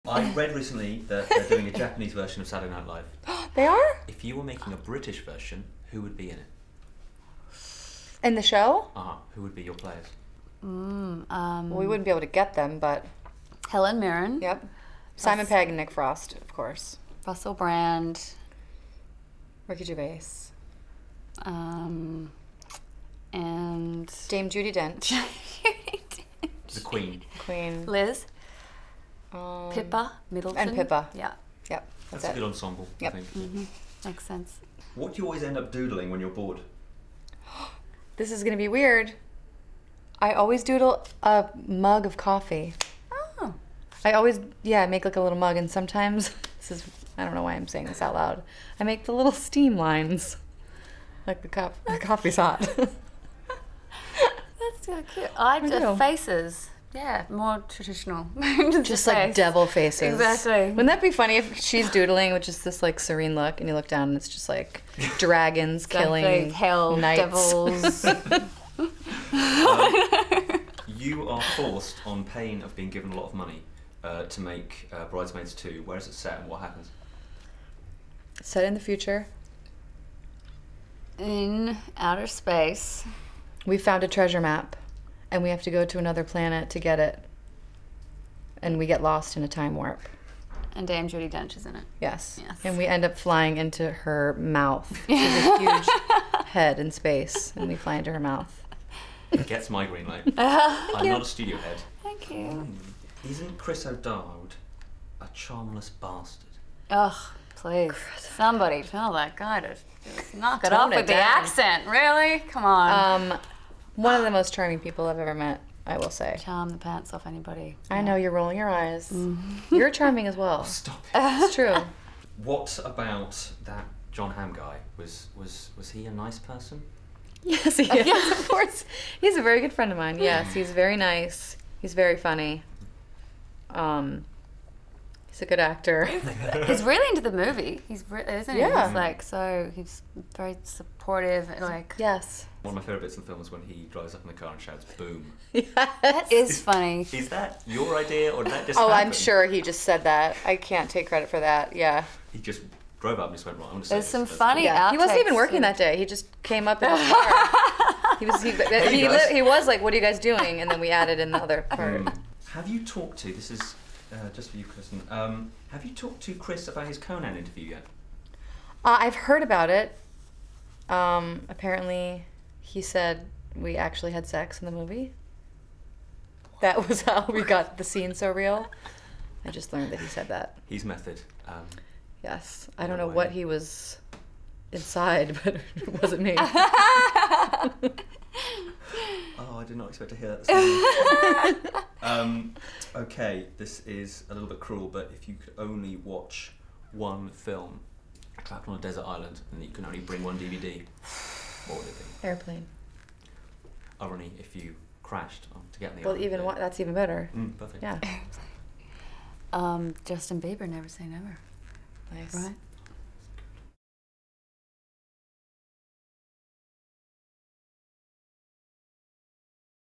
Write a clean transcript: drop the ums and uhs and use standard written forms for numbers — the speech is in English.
I read recently that they're doing a Japanese version of Saturday Night Live. They are? If you were making a British version, who would be in it? In the show? Who would be your players? Well, we wouldn't be able to get them, but... Helen Mirren. Yep. Simon Pegg and Nick Frost, of course. Russell Brand. Ricky Gervais. And... Dame Judi Dench. The Queen. Queen. Liz. Pippa Middleton. And Pippa. Yeah. Yep. That's a good ensemble, Yep. I think. Makes sense. What do you always end up doodling when you're bored? This is going to be weird. I always doodle a mug of coffee. Oh. I always, make like a little mug, and sometimes, I don't know why I'm saying this out loud, I make the little steam lines. Like the coffee's hot. That's so cute. I do. do faces. Yeah, more traditional. Just like devil faces. Exactly. Wouldn't that be funny if she's doodling with just this like serene look, and you look down and it's just like dragons killing hell, knights. devils. You are forced, on pain of being given a lot of money, to make Bridesmaids 2. Where is it set and what happens? Set in the future. In outer space. We found a treasure map, and we have to go to another planet to get it. And we get lost in a time warp. And Dame Judi Dench is in it. Yes. Yes. And we end up flying into her mouth. She has a huge head in space, and we fly into her mouth. It gets my green light. I'm not a studio head. Thank you. Isn't Chris O'Dowd a charmless bastard? Ugh, please. Somebody tell that guy to just knock it Tone off it with the down. accent. Really? Come on. One of the most charming people I've ever met, I will say. Charm the pants off anybody. I know, you're rolling your eyes. You're charming as well. Stop it. It's true. What about that John Hamm guy? Was he a nice person? Yes, he is, of course. He's a very good friend of mine. Yes, he's very nice. He's very funny. He's a good actor. He's really into the movie. Isn't he? Yeah. He's like, he's very supportive. Like, Yes. One of my favourite bits in the film is when he drives up in the car and shouts "boom." that is funny. Is that your idea or did that just Oh, happen? I'm sure he just said that. I can't take credit for that. Yeah. He just drove up and just went, right, I'm going to say There's this. some That's funny cool. Yeah. He wasn't even outtakes working too. that day. He just came up in his car. He was like, "What are you guys doing?" And then we added in the other part. Have you talked to, this is just for you, Kristen, have you talked to Chris about his Conan interview yet? I've heard about it. Apparently, he said we actually had sex in the movie. That was how we got the scene so real. I just learned that he said that. He's method. Yes. I don't know what he was inside, but it wasn't me. Oh, I did not expect to hear that this morning. Okay, this is a little bit cruel, but if you could only watch one film trapped on a desert island and you can only bring one DVD, what would it be? Airplane. Only if you crashed to get on the Well, island. that's even better. Perfect. Yeah. Justin Bieber, Never Say Never. Nice. Right?